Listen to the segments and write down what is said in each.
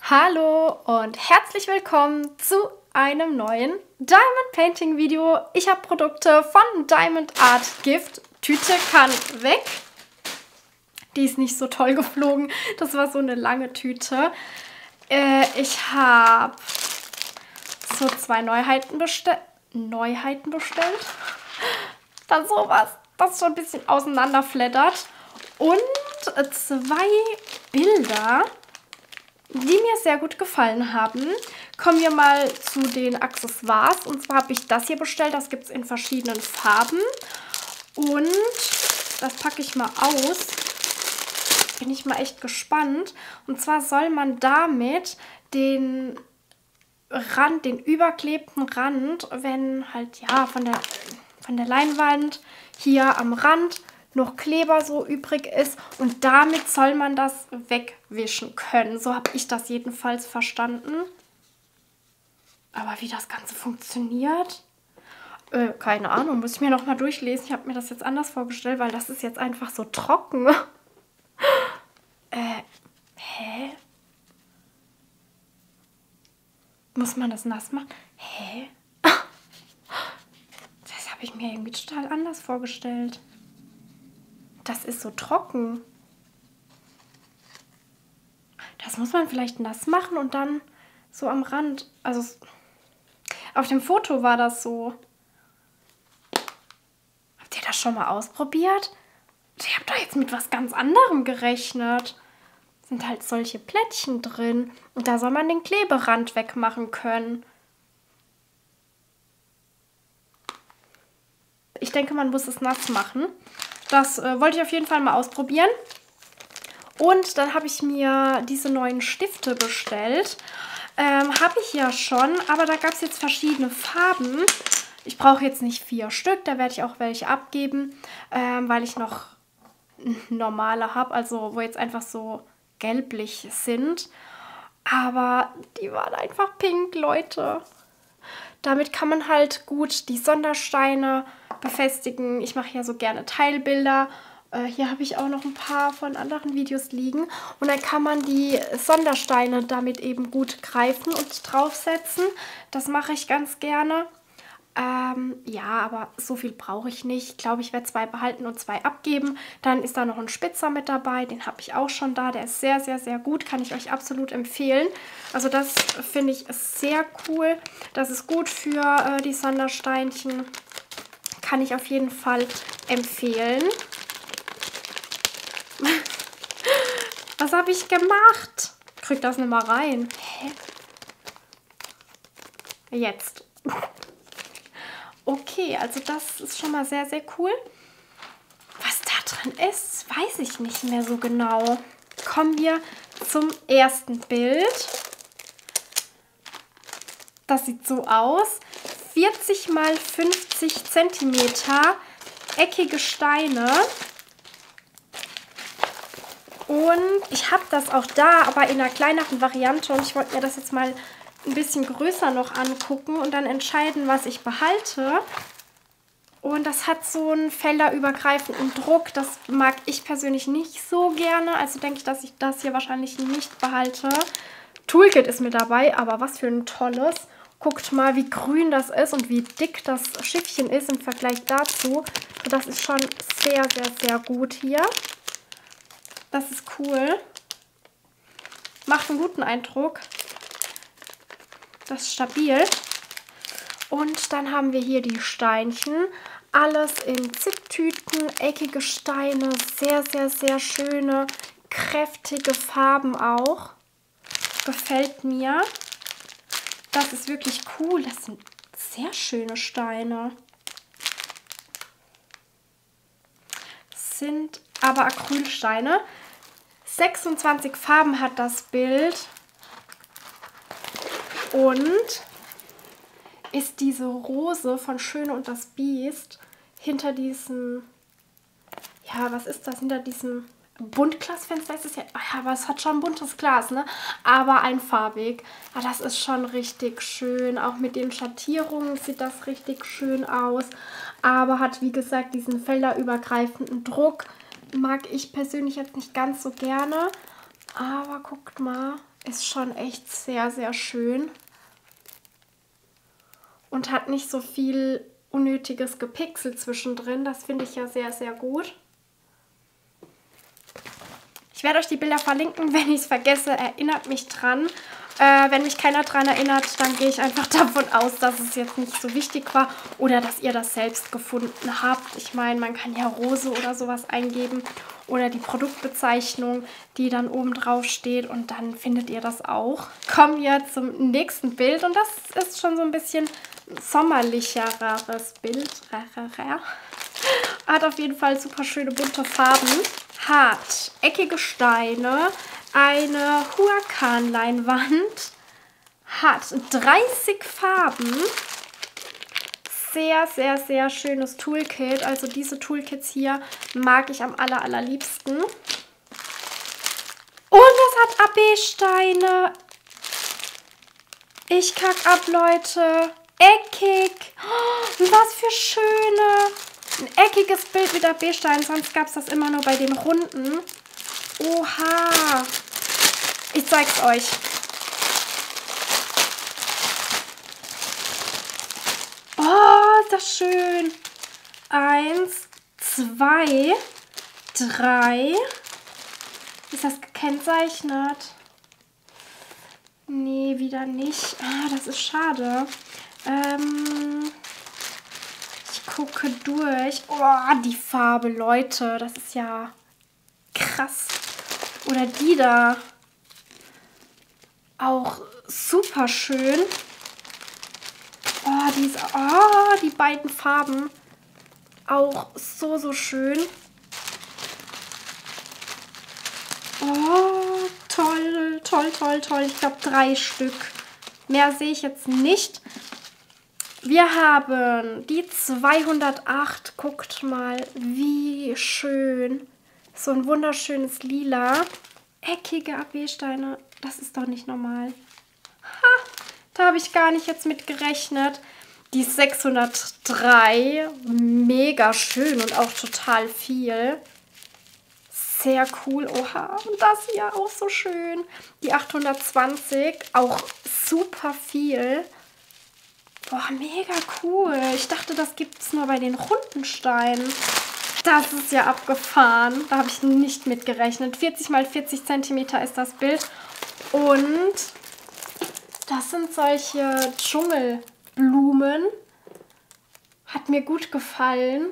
Hallo und herzlich willkommen zu einem neuen Diamond Painting Video. Ich habe Produkte von Diamond Art Gift. Tüte kann weg. Die ist nicht so toll geflogen. Das war so eine lange Tüte. Ich habe so 2 Neuheiten bestellt. Dann sowas, das schon ein bisschen auseinanderflattert. Und 2 Bilder, die mir sehr gut gefallen haben. Kommen wir mal zu den Accessoires. Und zwar habe ich das hier bestellt. Das gibt es in verschiedenen Farben. Und das packe ich mal aus. Bin ich mal echt gespannt. Und zwar soll man damit den Rand, den überklebten Rand, wenn halt ja von der Leinwand hier am Rand noch Kleber so übrig ist, und damit soll man das wegwischen können. So habe ich das jedenfalls verstanden. Aber wie das Ganze funktioniert, keine Ahnung, muss ich mir noch mal durchlesen. Ich habe mir das jetzt anders vorgestellt, weil das ist jetzt einfach so trocken. Hä? Muss man das nass machen? Hä? Das habe ich mir irgendwie total anders vorgestellt. Das ist so trocken. Das muss man vielleicht nass machen und dann so am Rand. Also auf dem Foto war das so. Habt ihr das schon mal ausprobiert? Ich habe da jetzt mit was ganz anderem gerechnet. Sind halt solche Plättchen drin. Und da soll man den Kleberand wegmachen können. Ich denke, man muss es nass machen. Das wollte ich auf jeden Fall mal ausprobieren. Und dann habe ich mir diese neuen Stifte bestellt. Habe ich ja schon, aber da gab es jetzt verschiedene Farben. Ich brauche jetzt nicht 4 Stück, da werde ich auch welche abgeben, weil ich noch normale habe, also wo jetzt einfach so gelblich sind. Aber die waren einfach pink, Leute. Damit kann man halt gut die Sondersteine befestigen. Ich mache ja so gerne Teilbilder. Hier habe ich auch noch ein paar von anderen Videos liegen. Und dann kann man die Sondersteine damit eben gut greifen und draufsetzen. Das mache ich ganz gerne. Ja, aber so viel brauche ich nicht. Ich glaube, ich werde 2 behalten und 2 abgeben. Dann ist da noch ein Spitzer mit dabei. Den habe ich auch schon da. Der ist sehr, sehr, sehr gut. Kann ich euch absolut empfehlen. Also das finde ich sehr cool. Das ist gut für die Sondersteinchen. Kann ich auf jeden Fall empfehlen. Was habe ich gemacht? Ich krieg das nicht mal rein. Hä? Jetzt. Okay, also das ist schon mal sehr, sehr cool. Was da drin ist, weiß ich nicht mehr so genau. Kommen wir zum ersten Bild. Das sieht so aus. 40 x 50 cm eckige Steine. Und ich habe das auch da, aber in einer kleineren Variante. Und ich wollte mir das jetzt mal ein bisschen größer noch angucken und dann entscheiden, was ich behalte. Und das hat so einen felderübergreifenden Druck. Das mag ich persönlich nicht so gerne. Also denke ich, dass ich das hier wahrscheinlich nicht behalte. Toolkit ist mit dabei, aber was für ein tolles. Guckt mal, wie grün das ist und wie dick das Schiffchen ist im Vergleich dazu. Das ist schon sehr, sehr, sehr gut hier. Das ist cool. Macht einen guten Eindruck. Das ist stabil. Und dann haben wir hier die Steinchen. Alles in Ziptüten, eckige Steine. Sehr, sehr, sehr schöne, kräftige Farben auch. Gefällt mir. Das ist wirklich cool. Das sind sehr schöne Steine. Das sind aber Acrylsteine. 26 Farben hat das Bild. Und ist diese Rose von Schöne und das Biest hinter diesem, ja, was ist das? Hinter diesem Buntglasfenster ist es ja, aber es hat schon buntes Glas, ne? Aber einfarbig. Ja, das ist schon richtig schön. Auch mit den Schattierungen sieht das richtig schön aus. Aber hat, wie gesagt, diesen felderübergreifenden Druck. Mag ich persönlich jetzt nicht ganz so gerne. Aber guckt mal, ist schon echt sehr, sehr schön. Und hat nicht so viel unnötiges Gepixel zwischendrin. Das finde ich ja sehr, sehr gut. Ich werde euch die Bilder verlinken, wenn ich es vergesse. Erinnert mich dran. Wenn mich keiner dran erinnert, dann gehe ich einfach davon aus, dass es jetzt nicht so wichtig war oder dass ihr das selbst gefunden habt. Ich meine, man kann ja Rose oder sowas eingeben oder die Produktbezeichnung, die dann oben drauf steht und dann findet ihr das auch. Kommen wir zum nächsten Bild und das ist schon so ein bisschen sommerlicheres Bild. Hat auf jeden Fall super schöne bunte Farben. Hat eckige Steine, eine Huacan-Leinwand, hat 30 Farben. Sehr, sehr, sehr schönes Toolkit. Also diese Toolkits hier mag ich am allerliebsten. Und es hat AB-Steine. Ich kack ab, Leute. Eckig. Oh, was für schöne. Ein eckiges Bild mit AB-Steinen. Sonst gab es das immer nur bei den runden. Oha. Ich zeig's euch. Oh, ist das schön. 1, 2, 3. Ist das gekennzeichnet? Nee, wieder nicht. Ah, das ist schade. Ich gucke durch. Oh, die Farbe, Leute. Das ist ja krass. Oder die da. Auch super schön. Oh, die beiden Farben. Auch so, so schön. Oh, toll, toll, toll, toll. Ich glaube 3 Stück. Mehr sehe ich jetzt nicht. Wir haben die 208. Guckt mal, wie schön. So ein wunderschönes Lila. Eckige AB-Steine. Das ist doch nicht normal. Ha, da habe ich gar nicht jetzt mit gerechnet. Die 603. Mega schön und auch total viel. Sehr cool. Oha, und das hier auch so schön. Die 820. Auch super viel. Boah, mega cool. Ich dachte, das gibt es nur bei den runden Steinen. Das ist ja abgefahren. Da habe ich nicht mit gerechnet. 40 x 40 cm ist das Bild. Und das sind solche Dschungelblumen. Hat mir gut gefallen.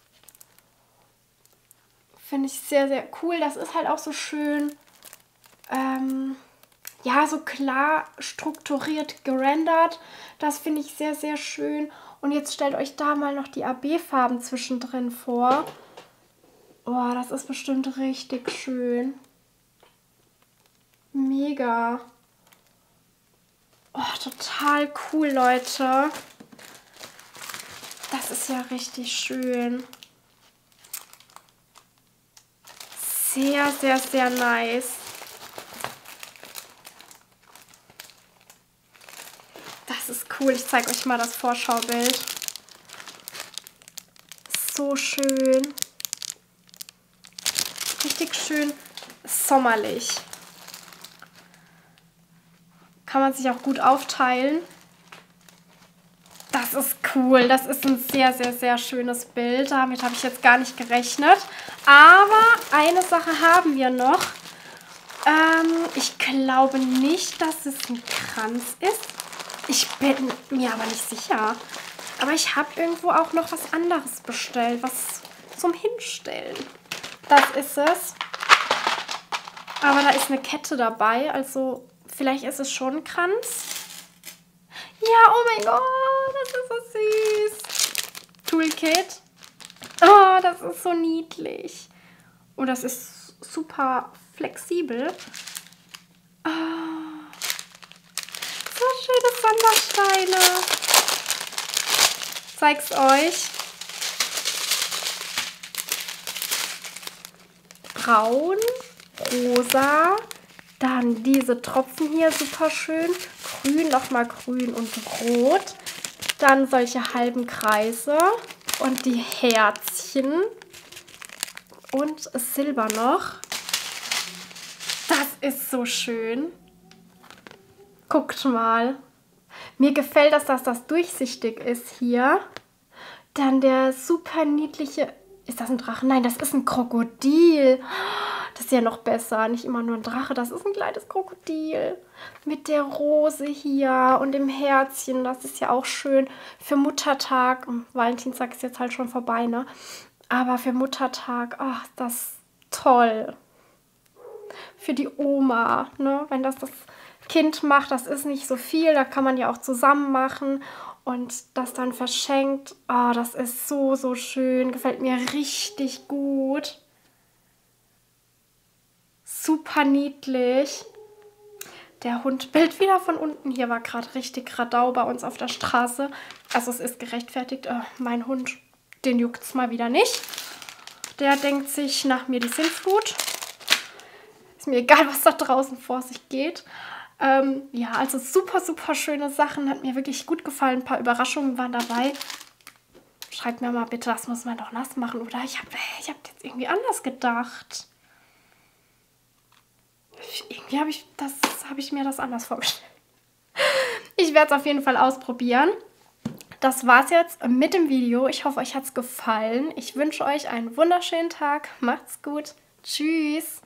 Finde ich sehr, sehr cool. Das ist halt auch so schön, ja, so klar strukturiert gerendert. Das finde ich sehr, sehr schön. Und jetzt stellt euch da mal noch die AB-Farben zwischendrin vor. Oh, das ist bestimmt richtig schön. Mega. Oh, total cool, Leute. Das ist ja richtig schön. Sehr, sehr, sehr nice. Das ist cool. Ich zeige euch mal das Vorschaubild. So schön. Richtig schön sommerlich. Kann man sich auch gut aufteilen. Das ist cool. Das ist ein sehr, sehr, sehr schönes Bild. Damit habe ich jetzt gar nicht gerechnet. Aber eine Sache haben wir noch. Ich glaube nicht, dass es ein Kranz ist. Ich bin mir aber nicht sicher. Aber ich habe irgendwo auch noch was anderes bestellt. Was zum Hinstellen. Das ist es. Aber da ist eine Kette dabei. Also vielleicht ist es schon ein Kranz. Ja, oh mein Gott, das ist so süß. Toolkit. Oh, das ist so niedlich. Und das ist super flexibel. Oh, so schöne Sondersteine. Zeig's euch. Braun, rosa. Dann diese Tropfen hier, super schön. Grün, nochmal grün und rot. Dann solche halben Kreise und die Herzchen. Und Silber noch. Das ist so schön. Guckt mal. Mir gefällt das, dass das durchsichtig ist hier. Dann der super niedliche... Ist das ein Drache? Nein, das ist ein Krokodil. Das ist ja noch besser. Nicht immer nur ein Drache, das ist ein kleines Krokodil. Mit der Rose hier und dem Herzchen. Das ist ja auch schön für Muttertag. Valentinstag ist jetzt halt schon vorbei, ne? Aber für Muttertag, ach, das ist toll. Für die Oma, ne? Wenn das Kind macht, das ist nicht so viel. Da kann man ja auch zusammen machen. Und das dann verschenkt. Oh, das ist so, so schön. Gefällt mir richtig gut. Super niedlich. Der Hund bellt wieder von unten. Hier war gerade richtig Radau bei uns auf der Straße. Also es ist gerechtfertigt. Mein Hund, den juckt es mal wieder nicht. Der denkt sich nach mir die Sintflut. Ist mir egal, was da draußen vor sich geht. Ja, also super, super schöne Sachen. Hat mir wirklich gut gefallen. Ein paar Überraschungen waren dabei. Schreibt mir mal bitte, das muss man doch nass machen. Oder ich hab jetzt irgendwie anders gedacht. Irgendwie habe ich mir das anders vorgestellt. Ich werde es auf jeden Fall ausprobieren. Das war's jetzt mit dem Video. Ich hoffe, euch hat es gefallen. Ich wünsche euch einen wunderschönen Tag. Macht's gut. Tschüss.